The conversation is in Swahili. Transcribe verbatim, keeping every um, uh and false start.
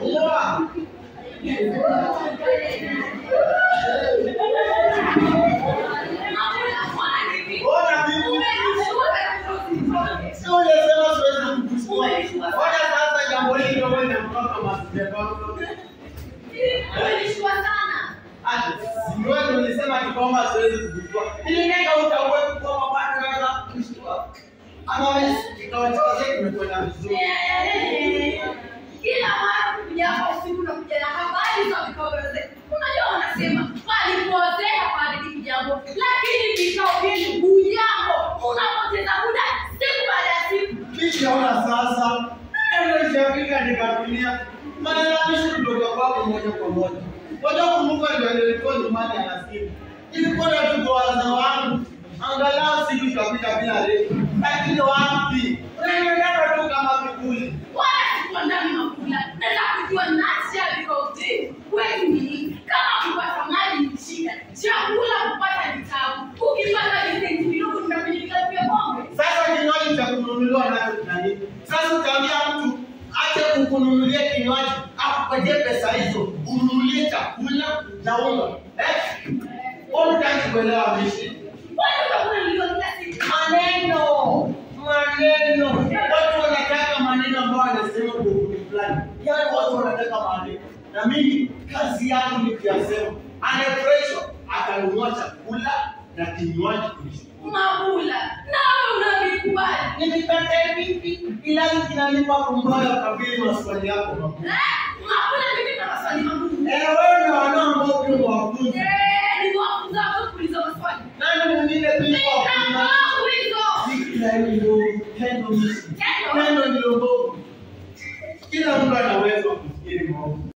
Umeona? Ona mimi. Sio unasema siwezi kukuchukua. Ona sasa jambo hili ndio wewe unamtoka masipeko. Ulishwa sana. Ati wewe ndio ulisema kwamba siwezi kukuchukua. Ili nenda utawe kwa mapata naweza kukuchukua. Ama wewe kikao chako kimekwenda vizuri. Kila mara kuja hapo usiku na kuja na habari za vikao vyote. Unajua wanasema walipozea pale kijambo. Lakini vikao vyenu hujambo. Unapoteza muda siku baada ya siku. Kisha ona sasa. Ndio shafika nikatumia. Maneno kutoka kwako moja kwa moja. Moja kwa Mungu ndio alikuwa nyumbani anasikia. Ilikuwa na tukoaza wangu. Angalau siku ikapita bila leo. Lakini wapi? Unaenda tu kama kibuli. Wala sikuwa ndani makula. Nataka kujua nasi ya vikao vyetu. Wewe ni kama kupata maji ni shida. Chakula kupata ni tabu. Ukipata visenti vidogo tunapeleka pia pombe. Sasa kinywaji cha kununuliwa nacho nani? Sasa utaambia mtu acha kukununulia kinywaji, akupatie pesa hizo, ununulie chakula na unga. Eh? Wewe unataka kuelewa mishi? Wewe utakuwa nilio kila siku. Maneno, maneno. Watu wanataka maneno ambayo wanasema kwa fulani. Yaani watu wanataka maneno. Na mimi kazi yangu ni kuyasema. Ana pressure atanunua chakula na kinywaji kunishukuru. Mabula, na unavikubali. Nilipata vipi? Ila kinanipa kumboya kabisa maswali yako makubwa. Eh? Mabula mimi na maswali magumu. Eh, wewe na wanao ambao pia wafunza. Eh, ni wafunza watu kuuliza maswali. Nani mwingine pia wafunza? Kuuliza. Kila hilo tendo misi. Tendo ndio. Kila mtu anaweza kufikiri mambo.